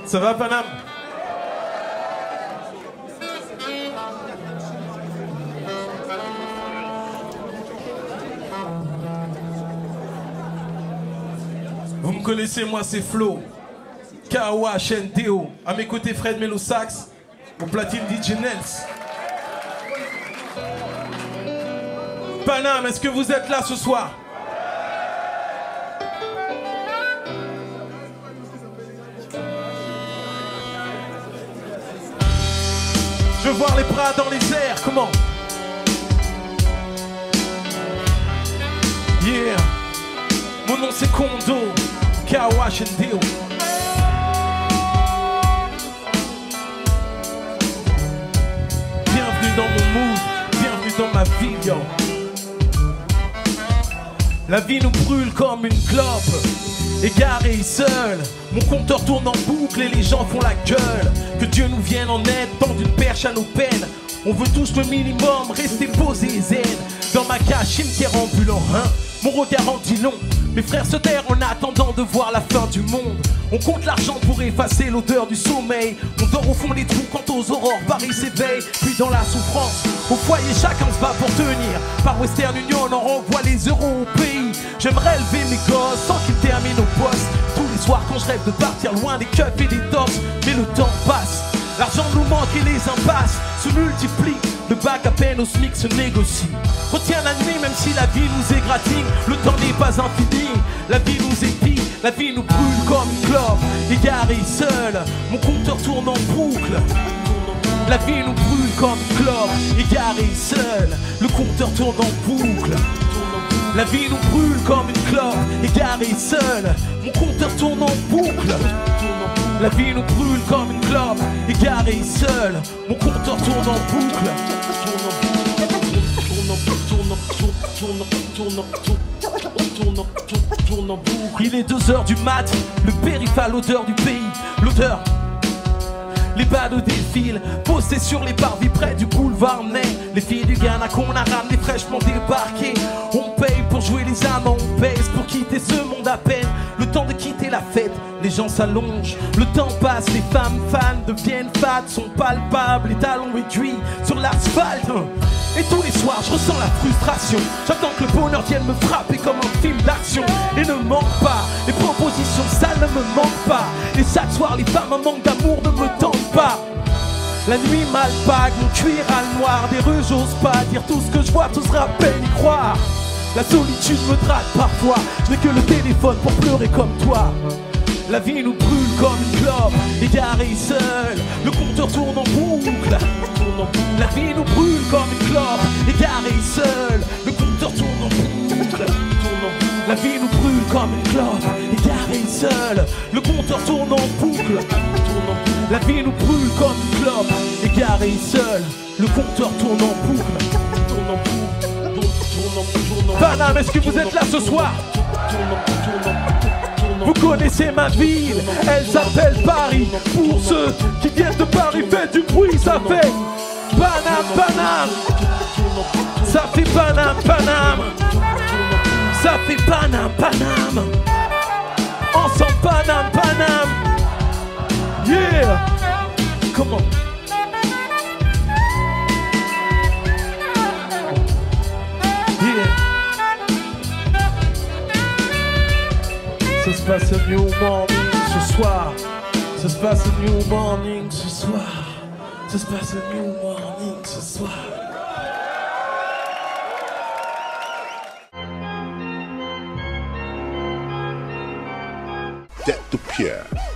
Ça va, Paname? Vous me connaissez, moi c'est Flo, KOHNTO. À mes côtés, Fred Melo Sax, au platine DJ Nels. Paname, est-ce que vous êtes là ce soir? Je veux voir les bras dans les airs, comment? Yeah. Mon nom c'est Kondo, KOHNTO. Bienvenue dans mon mood, bienvenue dans ma vie, yo. La vie nous brûle comme une clope, égaré seul. Mon compteur tourne en boucle et les gens font la gueule. Que Dieu nous vienne en aide, tendre une perche à nos peines. On veut tous le minimum, rester posé zen. Dans ma cage, cimetière ambulant, hein. Mon regard en dit long. Mes frères se terrent en attendant de voir la fin du monde. On compte l'argent pour effacer l'odeur du sommeil. On dort au fond des trous quand aux aurores Paris s'éveille. Puis dans la souffrance, au foyer chacun se bat pour tenir. Par Western Union on renvoie les euros au pays. J'aimerais élever mes gosses sans qu'ils terminent au poste. Tous les soirs quand je rêve de partir loin des keufs et des torses. Mais le temps passe, l'argent nous manque et les impasses se multiplient. Le bac à peine au SMIC se négocie. Retiens la nuit même si la vie nous égratigne. Le temps n'est pas infini, la vie nous épie. La vie nous brûle comme une clope, égaré seul. Mon compteur tourne en boucle. La vie nous brûle comme une clope, égaré seul. Le compteur tourne en boucle. La vie nous brûle comme une clope, égaré seul. Mon compteur tourne en boucle. La vie nous brûle comme une clope, égaré seul. Mon compteur tourne en boucle. Il est 2 h du mat, le périph' a l'odeur du pays. L'odeur, les badauds défilent, postés sur les parvis près du boulevard Ney. Les filles du Ghana qu'on a ramené fraîchement débarquées. On paye pour jouer les amants, on baisse pour quitter ce monde à peine. Le temps de quitter la fête, les gens s'allongent. Le temps passe, les femmes fans deviennent fades. Sont palpables, les talons aiguilles sur l'asphalte. Et tous les soirs je ressens la frustration. J'attends que le bonheur vienne me frapper comme un film d'action. Et ne manque pas, les propositions sales ne me manquent pas. Et chaque soir les femmes en manque d'amour ne me tentent pas. La nuit m'alpague, mon cuir à le noir. Des rues j'ose pas dire tout ce que je vois, tout sera à peine y croire. La solitude me drague parfois, je n'ai que le téléphone pour pleurer comme toi. La vie nous brûle comme une clope, égaré seul. Le compteur tourne en boucle. La vie nous brûle comme une clope, égaré seul. Le compteur tourne en boucle. La vie nous brûle comme une clope, égaré seul. Le compteur tourne en boucle. La vie nous brûle comme une clope, égaré seul. Le compteur tourne en boucle. Paname, est-ce que vous êtes là ce soir? Vous connaissez ma ville, elle s'appelle Paris. Pour ceux qui viennent de Paris, faites du bruit, ça fait Paname, Paname. Ça fait Paname, Paname. Ça fait Paname, Paname. Ensemble Paname, Paname. Yeah. Comment? Ça se passe au New Morning ce soir. Ça se passe au New Morning ce soir. Ça se passe au New Morning ce soir. Tête de pierre.